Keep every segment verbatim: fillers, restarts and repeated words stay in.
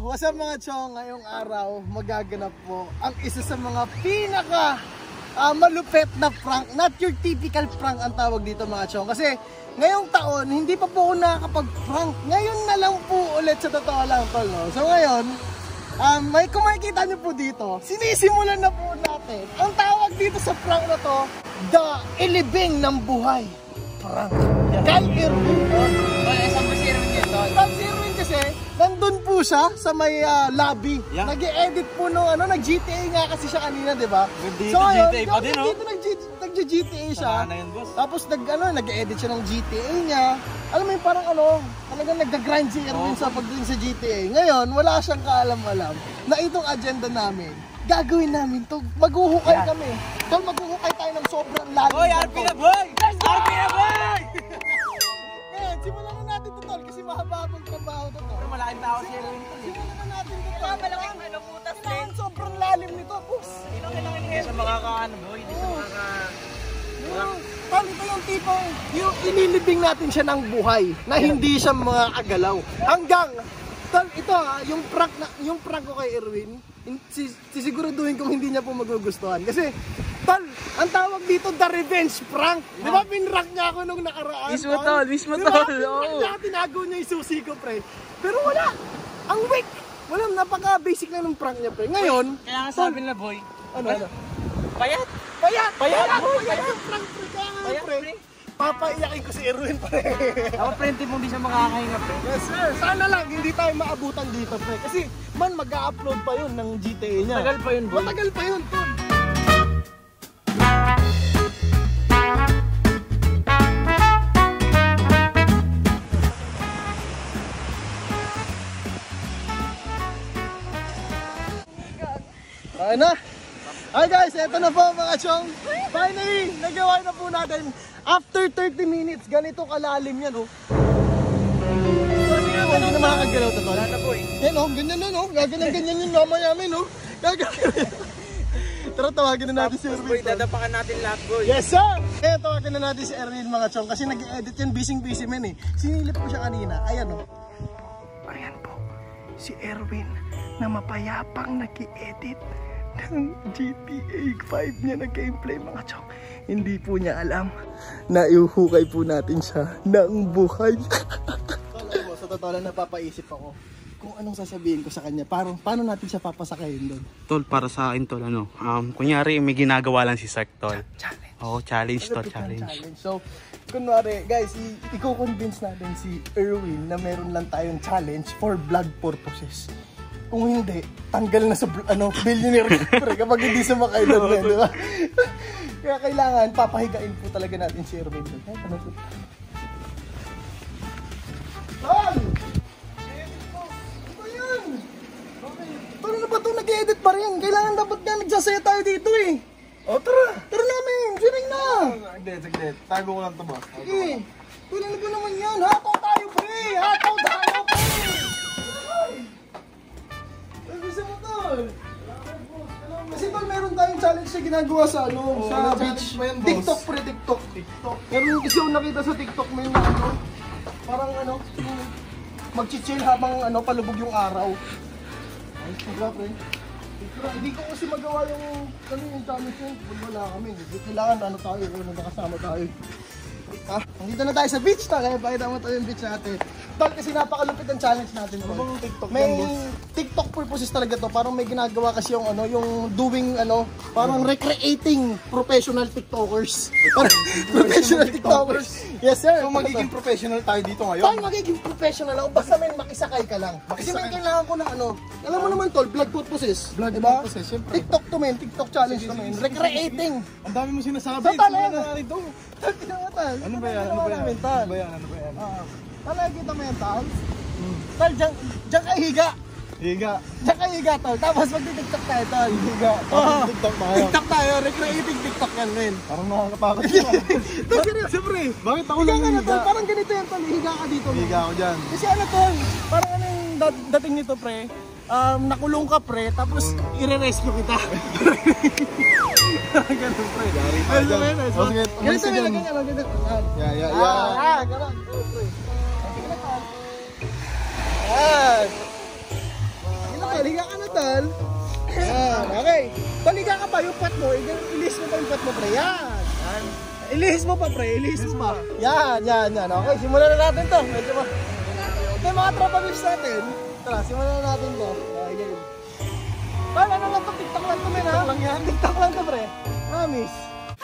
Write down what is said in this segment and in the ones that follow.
what's up mga chong? Ngayong araw, magaganap po ang isa sa mga pinaka uh, malupet na prank. Not your typical prank ang tawag dito mga chong. Kasi ngayong taon, hindi pa po ako nakakapag-prank. Ngayon na lang po ulit sa totoo lang tol. No? So ngayon, um, may, kung makikita nyo po dito, sinisimulan na po natin. Ang tawag dito sa prank na to, The Ilibing ng Buhay Prank. Kay Erwin. Wala, isang ba si Erwin yun tol? Ang si Erwin kasi, nandun po siya sa may uh, lobby. Yeah. Nag-i-edit po nung ano, nag-G T A nga kasi siya kanina, di ba? So ayun, G T A pa din, no? Dito nag-G T A siya. Yun, boss. Tapos nag, ano, nag-edit siya ng G T A niya. Alam mo yung parang ano, talagang nag-grind si Erwin oh. sa pagdating sa G T A. Ngayon, wala siyang kaalam-alam na itong agenda namin. Gagawin namin to. Maghuhukay yeah. kami. Tol, maghuhukay tayo ng sobrang lalim. Hoy, R P na boy! R P na boy! Ngayon, simulan na natin to tol kasi mahaba-habang trabaho to tol. Malaking tao si Erwin. Simulan na natin to tol. Malaking ano putas din. Sobrang lalim nito, boss. Hindi sa makakaano boy, hindi sa makaka... Tol, ito yung tipong yung inilibing natin siya ng buhay na hindi siya mga agalaw. Hanggang, tol, ito ha, yung prank, na, yung prank ko kay Erwin, sisiguraduhin kong hindi niya po magugustuhan. Kasi, tol, ang tawag dito, the revenge prank. Di ba, pinrank niya ako nung nakaraan? Mismo tol, mismo tol. Di ba, pinrank niya, tinago niya yung susi ko, pre. Pero wala, ang weak. Wala, napaka-basic na ng prank niya, pre. Ngayon, kaya nga sabi nila, boy, ano, ano? Payat! Payat! Payat! Payat yung prank, pre. Kaya nga, pre. Papaiyakin ko si Erwin, pre. Ako, pre, hindi mo hindi siya makakahinga, pre. Yes, sir. Sana lang, hindi tayo maabutan dito, pre. Kasi, man, mag-a-upload pa yun ng G T A niya. Matagal pa yun, boy. Matagal pa yun, tol. Ayun na. Hi guys, eto na po mga chong. Finally, nagawa na po natin. After thirty minutes, ganito kalalim yan, oh. Hindi na makakagalaw to, tol. Wala na, boy. Yan, oh. Ganyan na, no. Gaganyan-ganyan yung mama namin, oh. Gaganyan. Tara, tawagin na natin si Erwin. Boy, dadapakan natin lahat, boy. Yes, sir! Eh, tawagin na natin si Erwin, mga chong. Kasi nag-edit yan, busy-busy man, eh. Sinilip ko siya kanina. Ayan, oh. Ayan po. Si Erwin na mapayapang nag-edit ng G T A five niya na gameplay mga chong. Hindi po niya alam na iuhukay po natin siya ng buhay. Sa totoo lang napapaisip ako kung anong sasabihin ko sa kanya. Paano, paano natin siya papasakayin doon? Tol, para sa akin tol, ano, um, kunyari may ginagawa lang si Sark tol. Challenge. Oo, challenge tol, challenge. challenge. So, kunwari, guys, i-convince natin si Erwin na meron lang tayong challenge for vlog purposes. Kung hindi, tanggal na sa ano, billionaire pre kapag hindi sumakay doon, eh, di ba? Kaya kailangan papahigain po talaga natin si Erwin doon. Ay, ano po? Tol! Ito yan! Okay. Paano na ba ito? Nag-edit pa rin. Kailangan dapat nga nagsasaya tayo dito eh. O, tara! Tara namin! Siring na! Saglit, saglit. Tago ko lang ito, boss. Sige. Tuloy ko naman yan. Hataw tayo, pre! Hataw tayo, pre! Kasi tol, meron tayong challenge na ginagawa sa ano, oh, sa beach. Yan, TikTok pre, TikTok. TikTok. Meron kasi ako nakita sa TikTok may na ano, parang ano, mag-chill habang ano, palubog yung araw. Ay, sobra pre. Hindi ko kasi magawa yung, ano yung challenge yun, wala kami. Kailangan ano tayo, ano nakasama tayo. Ah, nandito na tayo sa beach tayo, kaya pakita mo tayo yung beach natin. Tol, kasi napakalupit ang challenge natin. Ano bang TikTok may yan, TikTok purposes talaga to. Parang may ginagawa kasi yung ano, yung doing ano, parang recreating professional TikTokers. Professional TikTokers. Yes sir. So magiging professional tayo dito ngayon? Tayo magiging professional ako. Basta may makisakay ka lang. Kasi may kailangan ko ng ano. Alam mo naman tol, vlog purposes. Vlog diba? Purposes, syempre. TikTok to men, TikTok challenge to men. Recreating. Ang dami mo sinasabi. So talaga. Ano ba yan? Ano ba yan? Ano ba yan? Ano ba yan? Ano nakikita mo yan, tol? Hmm. Tol, dyan, dyan ka higa. Higa. Dyan ka higa, tol. Tapos magti-tiktok tayo, tol. Higa. Oh, TikTok tayo. TikTok tayo. Recreating TikTok yan, men. Parang nakakapakot yun. Tol, seryoso, pre. Bakit ako higa lang ka na, higa? tol. Parang ganito yan, tol. Higa ka dito. Higa ako dyan. Kasi ano, tol. Parang ano yung dat dating nito, pre. Um, nakulong ka, pre. Tapos, mm. i-rescue kita. Ganun, pre. Yari pa dyan. O, sige. Ganito, ganito, ganito, ganito. Yeah, yeah, Ah, yeah. ah, ganun. Yan. tol. Yan, okay. Taliga ka pa yung pat mo, ilihis mo pa yung pat mo, pre. Yan. Ilihis mo pa, pre. Ilihis mo pa. Yan, yan, yan. Okay, simulan na natin to. Medyo ma... Ito yung mga tropa bills natin. Tara, simulan na natin to. Okay, ganyan. Tol, ano lang to? TikTok lang to, men, ha? TikTok lang yan. TikTok lang to, pre. Promise.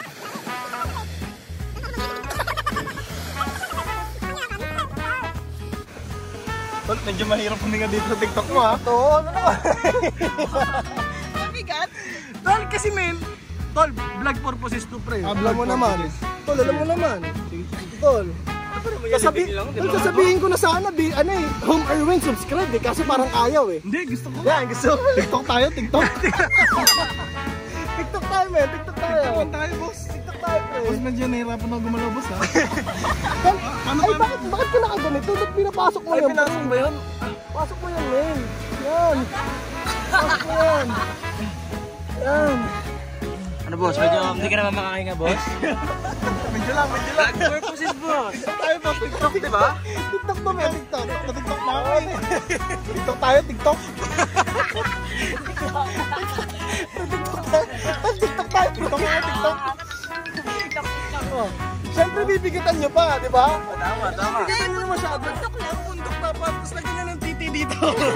Tol, medyo mahirap huminga dito sa TikTok mo ha. Ito, ano naman? Mabigat? Tol, kasi men, tol, vlog purposes to, pre. Ah, Alam vlog mo naman. purposes. Tol, alam mo naman. Tol. Sasabi, tol, sasabihin ko na sana, bi, ano eh, home Erwin, subscribe eh, kasi parang ayaw eh. Hindi, gusto ko. Yan, gusto ko. TikTok tayo, TikTok. TikTok tayo, men, TikTok tayo. TikTok tayo, boss. TikTok tayo, pre. Boss, medyo nahirapan ako gumalaw, boss ha. Tol, Ano ay, ba? bakit, bakit ka nakaganito? Ba't pinapasok mo Ay, yan? pinasok ba yun? Pasok mo yan, men. Yan. Pasok mo yan. Yan. Ano boss? Medyo hindi ka naman makakahinga boss? Medyo lang, medyo lang. Vlog purposes boss! Tayo ba? TikTok, di ba? TikTok to, men. TikTok. TikTok na ako, eh. TikTok tayo, TikTok. TikTok tayo. TikTok tayo. TikTok tayo, TikTok. Oh. Siyempre, bibigatan nyo pa, di ba? Tama, tama. Bibigatan nyo na masyado. TikTok lang, bundok dapat. Tapos lagyan nyo ng titi dito.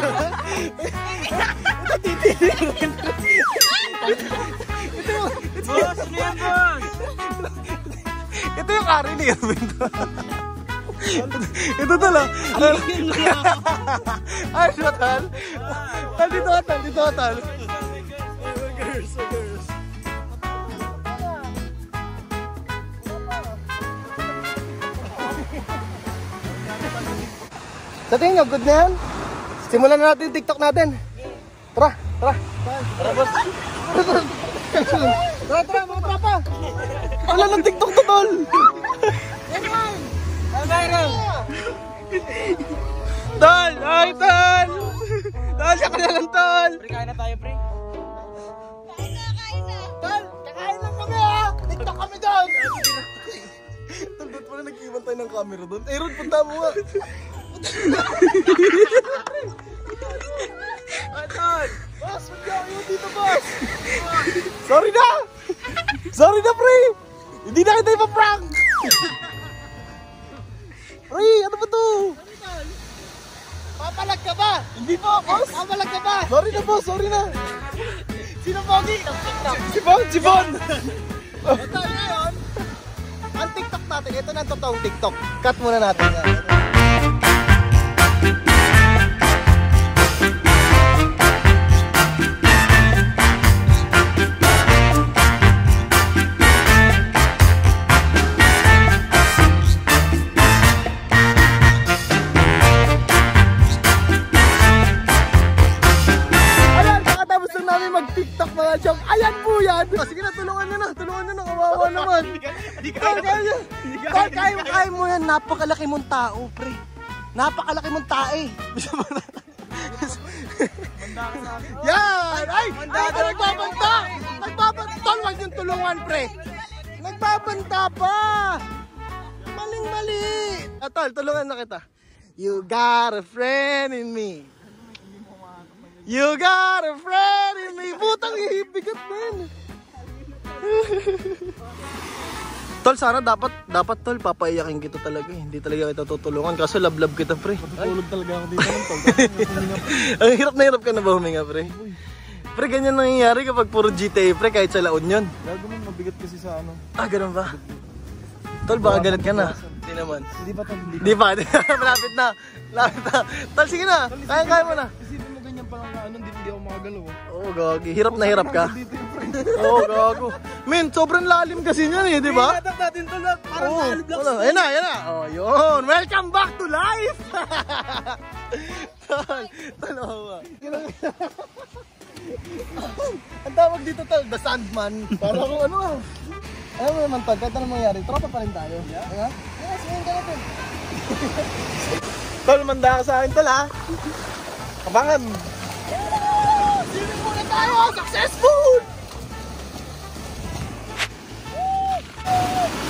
Ito, titi dito. Ito yung... Boss, ano yan boss? Ito yung ari ni Erwin. Ito tala. Ay, siya tal. Tal, dito ka tal, dito ka tal. Girls, girls. Sa tingin nyo, good na yan? Simulan na natin yung TikTok natin. Tara, tara. Tara, boss. Tara, tara, mga trapa. Wala ng TikTok to, tol. Tol, ay, tol. Tol, siya ka na lang, tol. Pre, kain na tayo pre. Tol, kakain lang kami, ha. TikTok kami doon. Tol, ba't pala nag-iwan tayo ng camera doon? Eh, Rod, punta mo nga. Ay, tol. Boss, mag-iwan dito, boss. Sorry na. Sorry na, pre. Hindi na kita ipaprank. Pre, ano ba to? Papalag ka ba? Hindi po, boss. Papalag ka ba? Sorry na, boss. Sorry na. Sino pogi? Si Bon, si Bon. Ito ngayon. Ang TikTok natin, ito na ang totoong TikTok. Cut muna natin yan. Chong, ayan po yan! Oh, sige na, tulungan nyo na, tulungan nyo na, kawawa naman. Hindi kaya, kaya, kaya, kaya, kaya mo yan, napakalaki mong tao, pre. Napakalaki mong tae. Yan! Ay! Ay! Nagbabanta! Nagbabanta! Huwag yung tulungan, pre. Nagbabanta pa! Maling-mali! Atol, tulungan na kita. You got a friend in me. You got a friend in me. Putang hibigat man. Tol, sana dapat, dapat tol, papaiyakin kita talaga eh. Hindi talaga kita tutulungan kasi love-love kita, pre. Tutulog talaga ako dito ng tol. Ang hirap na hirap ka na ba huminga, pre? Pre, ganyan nangyayari kapag puro G T A, pre, kahit sa La Union. Gago mo, mabigat kasi sa ano. Ah, ganun ba? Tol, baka galit ka na. Hindi naman. Hindi pa tol, hindi pa. Hindi pa, malapit na. Malapit na. Tol, sige na. Kaya-kaya mo na. Isipin mo ganyan pa lang na ano, hindi, hindi ako makagalaw. Oo, gagi. Hirap na hirap ka. Dito yung friend. Oo, gago. Men, sobrang lalim kasi niyan eh, di ba? Ihatap natin to lang. Parang Oo, sa blocks. wala. Ayan na, ayan na. Oh, yun. Welcome back to life! Tol, tanawa. Ang tawag dito, tol, The Sandman. Para kung ano ah. Ayaw mo naman, tol, kahit anong mangyari, tropa pa rin tayo. Yeah? Yeah? Yes, ngayon ka natin. Tol, manda ka sa akin, tol, ha? Kabangan. Swimming muna tayo! Successful!